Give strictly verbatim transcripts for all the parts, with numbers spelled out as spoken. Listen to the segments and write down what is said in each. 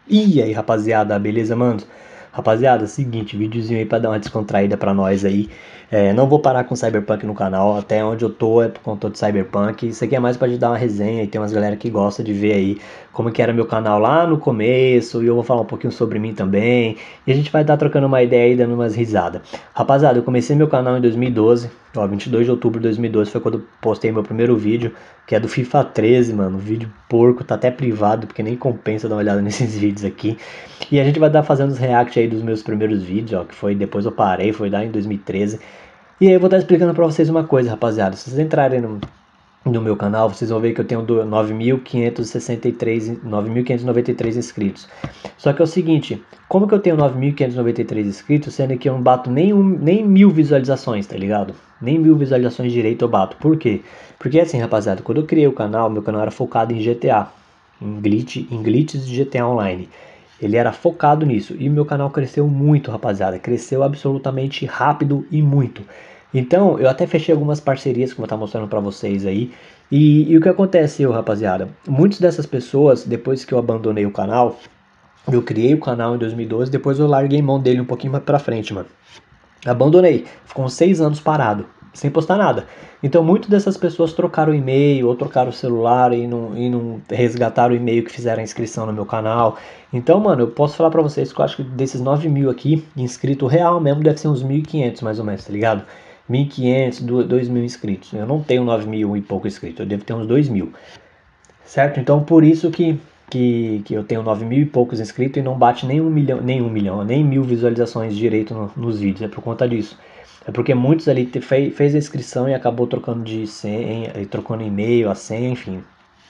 E aí, rapaziada, beleza, mano? Rapaziada, seguinte, videozinho aí pra dar uma descontraída pra nós aí. É, não vou parar com Cyberpunk no canal, até onde eu tô é por conta de Cyberpunk. Isso aqui é mais pra te dar uma resenha e tem umas galera que gosta de ver aí como que era meu canal lá no começo. E eu vou falar um pouquinho sobre mim também. E a gente vai estar tá trocando uma ideia aí, dando umas risadas. Rapaziada, eu comecei meu canal em dois mil e doze, ó, vinte e dois de outubro de dois mil e doze foi quando eu postei meu primeiro vídeo, que é do FIFA treze, mano. Vídeo porco, tá até privado, porque nem compensa dar uma olhada nesses vídeos aqui. E a gente vai estar fazendo os react aí dos meus primeiros vídeos, ó, que foi depois eu parei, foi lá em dois mil e treze. E aí eu vou estar explicando pra vocês uma coisa, rapaziada. Se vocês entrarem no, no meu canal, vocês vão ver que eu tenho nove mil quinhentos e sessenta e três, nove mil quinhentos e noventa e três inscritos. Só que é o seguinte, como que eu tenho nove mil quinhentos e noventa e três inscritos, sendo que eu não bato nem, um, nem mil visualizações, tá ligado? Nem mil visualizações direito eu bato. Por quê? Porque assim, rapaziada, quando eu criei o canal, meu canal era focado em G T A, em, glitch, em glitches de G T A Online. Ele era focado nisso. E o meu canal cresceu muito, rapaziada. Cresceu absolutamente rápido e muito. Então, eu até fechei algumas parcerias, como eu estava mostrando para vocês aí. E, e o que aconteceu, rapaziada? Muitas dessas pessoas, depois que eu abandonei o canal, eu criei o canal em dois mil e doze, depois eu larguei mão dele um pouquinho mais pra frente, mano. Abandonei. Ficou uns seis anos parado, sem postar nada. Então, muitas dessas pessoas trocaram o e-mail ou trocaram o celular e não, e não resgataram o e-mail que fizeram a inscrição no meu canal. Então, mano, eu posso falar pra vocês que eu acho que desses nove mil aqui, inscrito real mesmo, deve ser uns mil e quinhentos mais ou menos, tá ligado? mil e quinhentos, dois mil inscritos. Eu não tenho nove mil e pouco inscritos, eu devo ter uns dois mil. Certo? Então, por isso que, que, que eu tenho nove mil e poucos inscritos e não bate nem um milhão, nem um milhão, nem mil visualizações direito no, nos vídeos. É por conta disso. É porque muitos ali te, fez, fez a inscrição e acabou trocando de senha, trocando e-mail, a senha, enfim.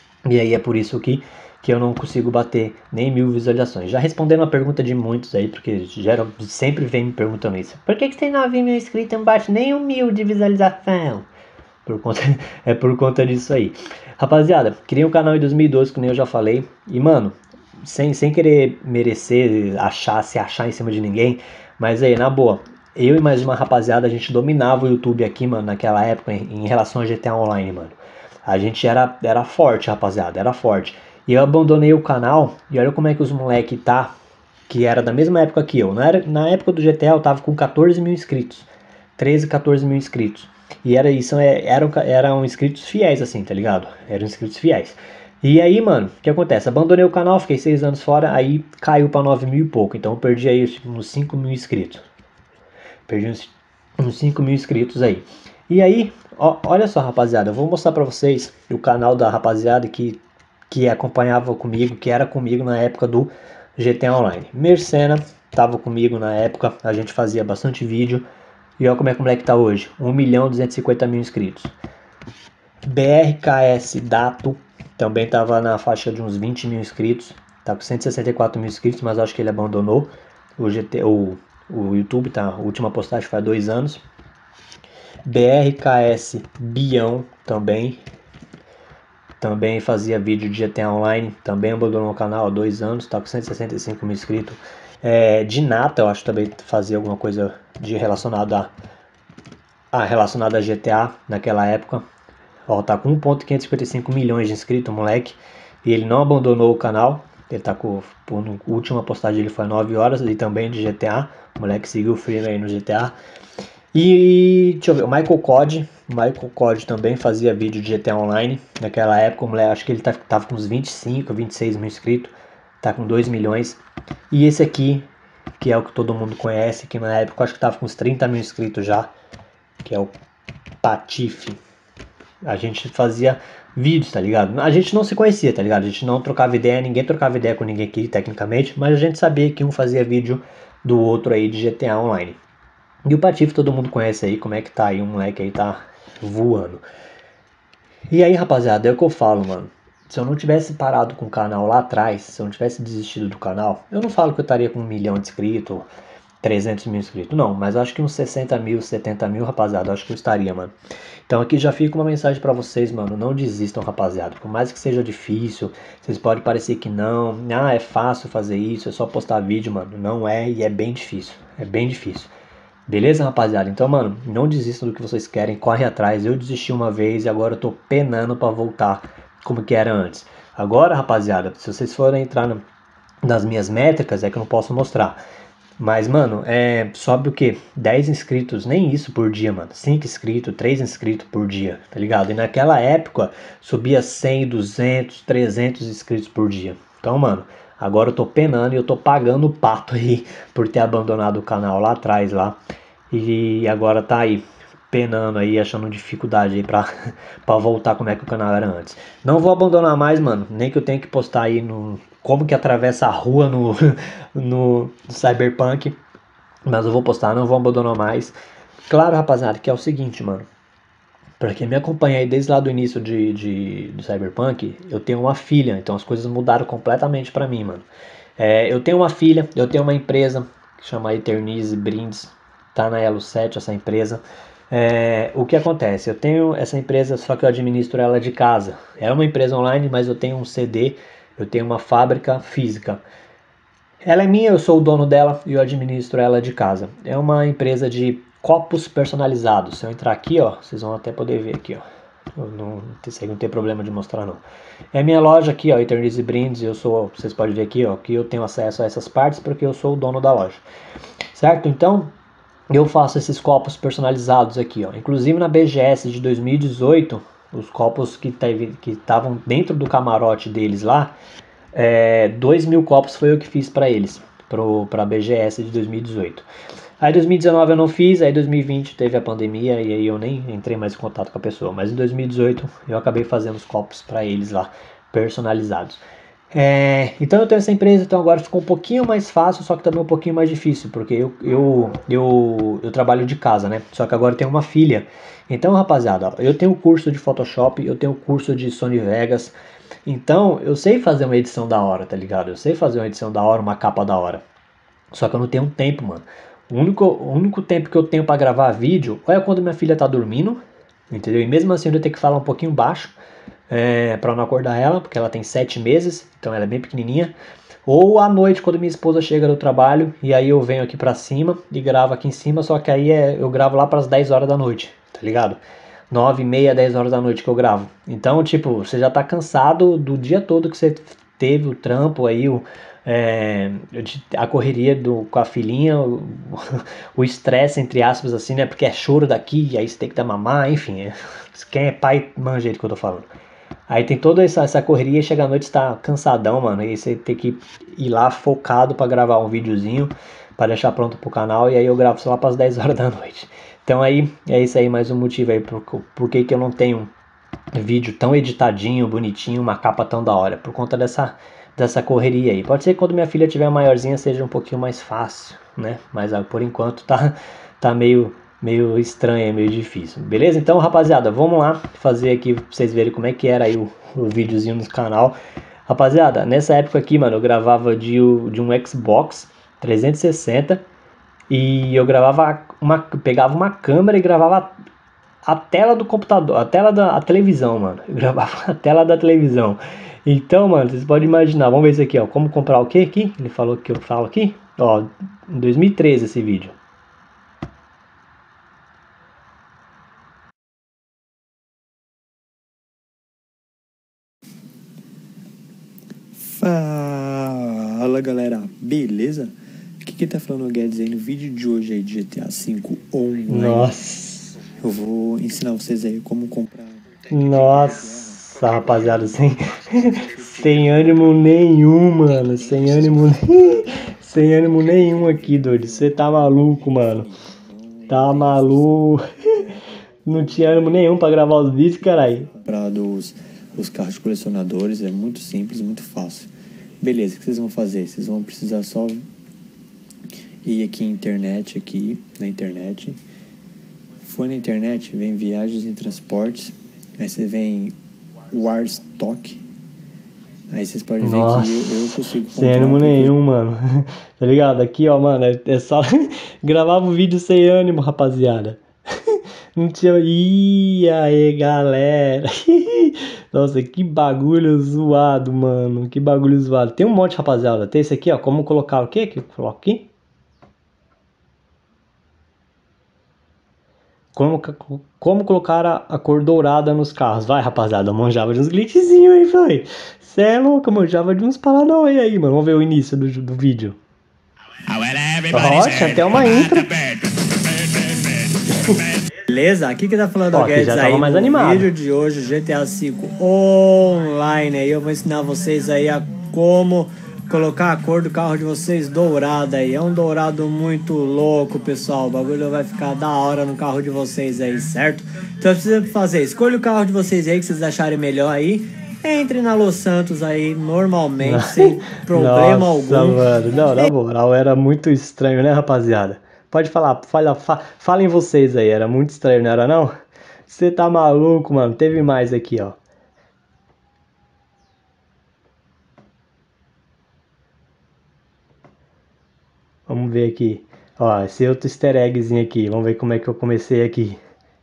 E aí é por isso que, que eu não consigo bater nem mil visualizações. Já respondendo a pergunta de muitos aí, porque geral, sempre vem me perguntando isso. Por que, que você tem nove mil inscritos e não bate nem um mil de visualização? Por conta, é por conta disso aí. Rapaziada, criei um canal em dois mil e doze, como eu já falei. E, mano, sem, sem querer merecer, achar, se achar em cima de ninguém. Mas aí, na boa, eu e mais uma rapaziada, a gente dominava o YouTube aqui, mano, naquela época, em, em relação a G T A Online, mano. A gente era, era forte, rapaziada, era forte. E eu abandonei o canal, e olha como é que os moleque tá, que era da mesma época que eu. Na, era, na época do G T A eu tava com quatorze mil inscritos. treze, quatorze mil inscritos. E era isso, eram, eram inscritos fiéis, assim, tá ligado? Eram inscritos fiéis. E aí, mano, o que acontece? Abandonei o canal, fiquei seis anos fora, aí caiu pra nove mil e pouco. Então eu perdi aí uns cinco mil inscritos. Perdi uns, uns cinco mil inscritos aí. E aí, ó, olha só, rapaziada, eu vou mostrar pra vocês o canal da rapaziada que, que acompanhava comigo, que era comigo na época do G T A Online. Mercena tava comigo na época, a gente fazia bastante vídeo. E olha como é que o moleque tá hoje. um milhão duzentos e cinquenta mil inscritos. B R K S Dato também tava na faixa de uns vinte mil inscritos. Tá com cento e sessenta e quatro mil inscritos, mas acho que ele abandonou o, G T, o, o YouTube, tá? A última postagem faz dois anos. B R K S Bião também. Também fazia vídeo de G T A Online. Também abandonou o canal há dois anos. Tá com cento e sessenta e cinco mil inscritos. É, de Nata, eu acho que também fazia alguma coisa de relacionado a, a relacionado a G T A naquela época. Ó, tá com um ponto quinhentos e cinquenta e cinco milhões de inscritos, moleque. E ele não abandonou o canal. Ele tá com. A última postagem dele foi nove horas. E também de G T A. O moleque seguiu firme aí no G T A. E deixa eu ver, o Michael Cod. O Michael Cod também fazia vídeo de G T A Online. Naquela época, o moleque, acho que ele tá, tava com uns vinte e cinco, vinte e seis mil inscritos. Tá com dois milhões. E esse aqui, que é o que todo mundo conhece, que na época eu acho que tava com uns trinta mil inscritos já. Que é o Patife. A gente fazia vídeos, tá ligado? A gente não se conhecia, tá ligado? A gente não trocava ideia, ninguém trocava ideia com ninguém aqui, tecnicamente, mas a gente sabia que um fazia vídeo do outro aí de G T A Online. E o Patife todo mundo conhece aí, como é que tá aí, um moleque aí tá voando. E aí, rapaziada, é o que eu falo, mano. Se eu não tivesse parado com o canal lá atrás, se eu não tivesse desistido do canal, eu não falo que eu estaria com um milhão de inscritos, trezentos mil inscritos, não, mas acho que uns sessenta mil, setenta mil, rapaziada, acho que eu estaria, mano. Então aqui já fica uma mensagem pra vocês, mano, não desistam, rapaziada, por mais que seja difícil, vocês podem parecer que não, ah, é fácil fazer isso, é só postar vídeo, mano, não é e é bem difícil, é bem difícil. Beleza, rapaziada? Então, mano, não desistam do que vocês querem, corre atrás. Eu desisti uma vez e agora eu tô penando pra voltar como que era antes. Agora, rapaziada, se vocês forem entrar no, das minhas métricas é que eu não posso mostrar. Mas, mano, é, sobe o quê? dez inscritos, nem isso por dia, mano. cinco inscritos, três inscritos por dia, tá ligado? E naquela época subia cem, duzentos, trezentos inscritos por dia. Então, mano, agora eu tô penando e eu tô pagando o pato aí por ter abandonado o canal lá atrás lá. E agora tá aí penando aí, achando dificuldade aí pra, pra voltar como é que o canal era antes. Não vou abandonar mais, mano. Nem que eu tenha que postar aí no como que atravessa a rua no, no, no Cyberpunk. Mas eu vou postar, não vou abandonar mais. Claro, rapaziada, que é o seguinte, mano. Pra quem me acompanha aí desde lá do início de, de, do Cyberpunk, eu tenho uma filha, então as coisas mudaram completamente pra mim, mano. É, eu tenho uma filha, eu tenho uma empresa que chama Eternize Brindes, tá na Elo sete essa empresa. É, o que acontece? Eu tenho essa empresa, só que eu administro ela de casa. É uma empresa online, mas eu tenho um C D, eu tenho uma fábrica física. Ela é minha, eu sou o dono dela e eu administro ela de casa. É uma empresa de copos personalizados. Se eu entrar aqui, ó, vocês vão até poder ver aqui, ó. Eu não, não tem problema de mostrar não. É minha loja aqui, ó, Eternize Brindes. Eu sou, vocês podem ver aqui, ó, que eu tenho acesso a essas partes porque eu sou o dono da loja, certo? Então eu faço esses copos personalizados aqui, ó. Inclusive na B G S de dois mil e dezoito, os copos que estavam dentro do camarote deles lá, é, dois mil copos foi eu que fiz para eles, para a B G S de dois mil e dezoito. Aí dois mil e dezenove eu não fiz, aí dois mil e vinte teve a pandemia e aí eu nem entrei mais em contato com a pessoa. Mas em dois mil e dezoito eu acabei fazendo os copos para eles lá, personalizados. É, então eu tenho essa empresa, então agora ficou um pouquinho mais fácil, só que também um pouquinho mais difícil, porque eu, eu, eu, eu trabalho de casa, né? Só que agora eu tenho uma filha. Então, rapaziada, eu tenho curso de Photoshop, eu tenho curso de Sony Vegas, então eu sei fazer uma edição da hora, tá ligado? Eu sei fazer uma edição da hora, uma capa da hora. Só que eu não tenho tempo, mano. O único, o único tempo que eu tenho para gravar vídeo ou é quando minha filha tá dormindo, entendeu? E mesmo assim eu tenho que falar um pouquinho baixo, é, para não acordar ela, porque ela tem sete meses, então ela é bem pequenininha. Ou à noite, quando minha esposa chega do trabalho, e aí eu venho aqui pra cima e gravo aqui em cima, só que aí é, eu gravo lá pras dez horas da noite, tá ligado? nove e meia, dez horas da noite que eu gravo. Então, tipo, você já tá cansado do dia todo que você teve o trampo aí, o, é, a correria do, com a filhinha, o estresse, entre aspas, assim, né? Porque é choro daqui, aí você tem que dar mamar, enfim. É, quem é pai manja do que eu tô falando. Aí tem toda essa, essa correria, chega à noite você tá cansadão, mano. E você tem que ir lá focado pra gravar um videozinho, pra deixar pronto pro canal. E aí eu gravo só lá pras dez horas da noite. Então aí, é isso aí, mais um motivo aí por, por que que eu não tenho vídeo tão editadinho, bonitinho, uma capa tão da hora. Por conta dessa, dessa correria aí. Pode ser que quando minha filha tiver maiorzinha seja um pouquinho mais fácil, né? Mas ah, por enquanto tá, tá meio, meio estranho, meio difícil. Beleza? Então, rapaziada, vamos lá fazer aqui pra vocês verem como é que era aí o, o videozinho no canal. Rapaziada, nessa época aqui, mano, eu gravava de, de um Xbox trezentos e sessenta e eu gravava uma, pegava uma câmera e gravava a tela do computador, a tela da a televisão, mano. Eu gravava a tela da televisão. Então, mano, vocês podem imaginar. Vamos ver isso aqui, ó. Como comprar o que aqui? Ele falou que eu falo aqui. Ó, em dois mil e treze esse vídeo. Fala galera, beleza? Aqui quem tá falando é o Guedes aí no vídeo de hoje aí de G T A cinco Online. Nossa. Eu vou ensinar vocês aí como comprar. Nossa, rapaziada, sem, sem ânimo nenhum, mano. Sem ânimo, sem ânimo nenhum aqui, doido. Você tá maluco, mano. Tá maluco. Não tinha ânimo nenhum pra gravar os vídeos, caralho. Comprar dos os carros de colecionadores é muito simples, muito fácil. Beleza, o que vocês vão fazer? Vocês vão precisar só ir aqui em internet, aqui na internet. Foi na internet, vem viagens e transportes. Aí você vem Warstock. Aí vocês podem Nossa, ver que eu, eu consigo comprar. Sem ânimo nenhum, mano. Tá ligado? Aqui, ó, mano, é, é só gravava o vídeo sem ânimo, rapaziada. Não tinha. Ih, aí, galera. Nossa, que bagulho zoado, mano. Que bagulho zoado. Tem um monte, rapaziada. Tem esse aqui, ó. Como colocar o quê? Que eu coloco aqui? como, como colocar a, a cor dourada nos carros. Vai, rapaziada, eu manjava de uns glitchzinhos aí, foi. Cê é louco, eu manjava de uns paranóia aí, mano. Vamos ver o início do, do vídeo. Ó, tinha até uma intro. Beleza? Aqui que tá falando Ó, o Guedes já tava aí mais no animado. vídeo de hoje, G T A cinco Online aí. Eu vou ensinar vocês aí a como colocar a cor do carro de vocês dourada aí. É um dourado muito louco, pessoal. O bagulho vai ficar da hora no carro de vocês aí, certo? Então precisa fazer, escolha o carro de vocês aí que vocês acharem melhor aí. Entre na Los Santos aí normalmente, sem problema Nossa, algum. mano, não, na moral, era muito estranho, né, rapaziada? Pode falar, fala, fa, falem vocês aí, era muito estranho, não era não? Você tá maluco, mano, teve mais aqui, ó. Vamos ver aqui, ó, esse outro easter eggzinho aqui, vamos ver como é que eu comecei aqui.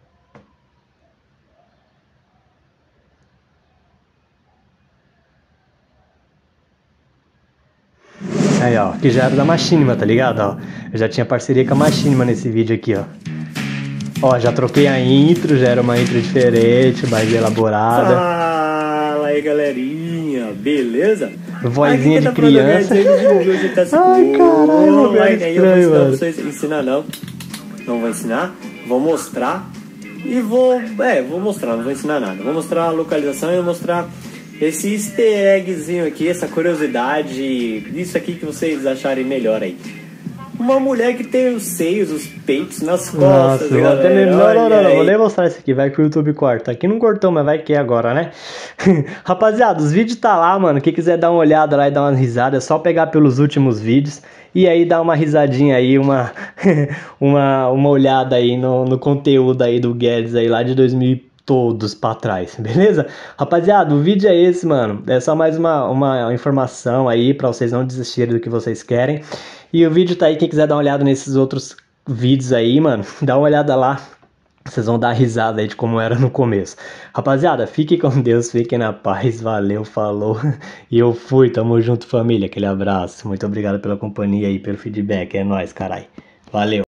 Aí, ó, que já era da Machinima, tá ligado, ó? Eu já tinha parceria com a Machinima nesse vídeo aqui, ó. Ó, já troquei a intro, já era uma intro diferente, mais elaborada. Fala aí, galerinha, beleza? Vozinha de criança. Ai, caralho, velho, é estranho, mano. Não vou vocês ensinar, não. Não vou ensinar, vou mostrar. E vou, é, vou mostrar, não vou ensinar nada. Vou mostrar a localização e vou mostrar esse easter eggzinho aqui, essa curiosidade, isso aqui que vocês acharem melhor aí. Uma mulher que tem os seios, os peitos nas costas. Nossa, galera, até... não, não, não, não, aí. vou nem mostrar isso aqui, vai que o YouTube corta. Aqui não cortou, mas vai que é agora, né? Rapaziada, os vídeos tá lá, mano. Quem quiser dar uma olhada lá e dar uma risada, é só pegar pelos últimos vídeos e aí dar uma risadinha aí, uma, uma, uma olhada aí no, no conteúdo aí do Guedes aí lá de dois mil e todos pra trás, beleza? Rapaziada, o vídeo é esse, mano. É só mais uma, uma informação aí pra vocês não desistirem do que vocês querem. E o vídeo tá aí, quem quiser dar uma olhada nesses outros vídeos aí, mano, dá uma olhada lá. Vocês vão dar risada aí de como era no começo. Rapaziada, fiquem com Deus, fiquem na paz. Valeu, falou. E eu fui, tamo junto, família. Aquele abraço. Muito obrigado pela companhia aí, pelo feedback. É nóis, carai. Valeu.